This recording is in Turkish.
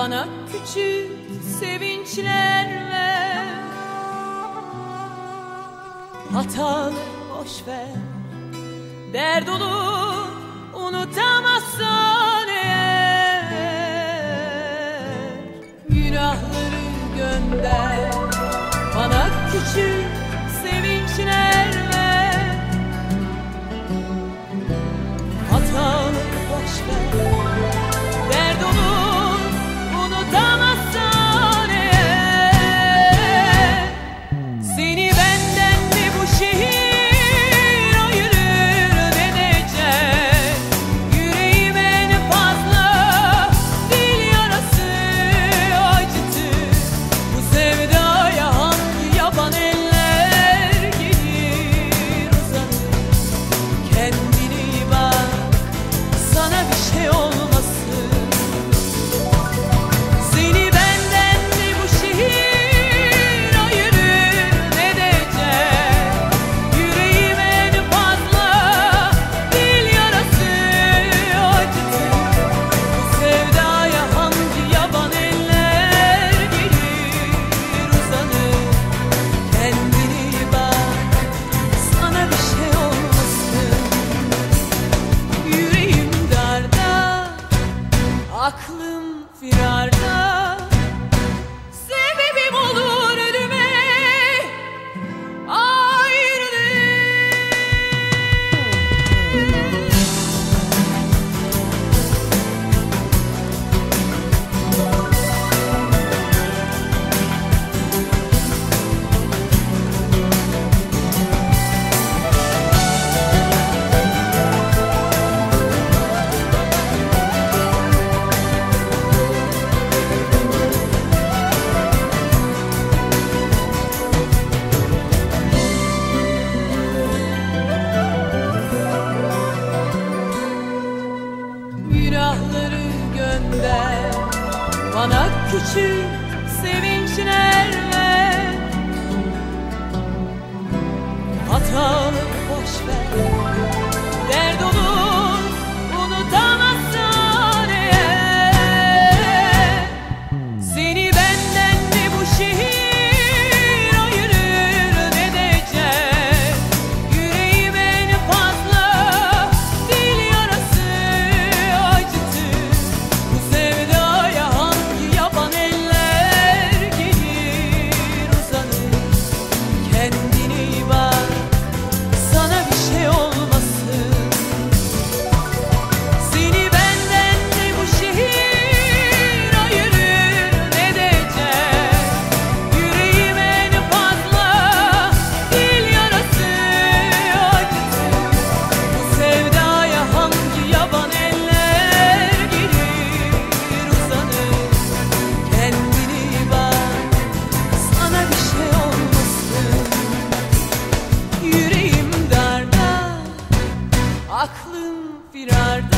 Bana küçük sevinçler ver. Hataları boş ver, dert olur unutamazsan eğer. Günahları gönder, bana küçük sevinçler ver. Hataları boş ver, dert olur unutamazsan eğer. Seni benden mi bu şehir ayırır edecek? Yüreğim en fazla dil yarası acıtır. Bu sevdaya hangi yaban eller gelir uzanır? Kendine iyi bak, sana bir şey olmasın. Seni benden mi bu şehir ayırır edecek? Yüreğim en fazla dil yarası acıtır. Bu sevdaya hangi yaban eller gelir uzanır? Kendine iyi bak, sana bir şey olmasın. Yüreğim darda, aklım firarda. Sebebim olur ölüme ayrılık. Günahları gönder, bana küçük sevinçler ver. Hataları boş ver, dert olur unutamazsan eğer. Seni benden mi bu şehir ayırır edecek? Yüreğim en fazla dil yarası acıtır. Bu sevdaya hangi yaban eller gelir uzanır? Kendine iyi bak, sana bir şey olmasın. Seni benden mi bu şehir ayırır edecek? Yüreğim en fazla dil yarası acıtır. Bu sevdaya hangi yaban eller gelir uzanır? Kendine iyi bak, sana bir şey olmasın. Yüreğim darda, aklım firarda.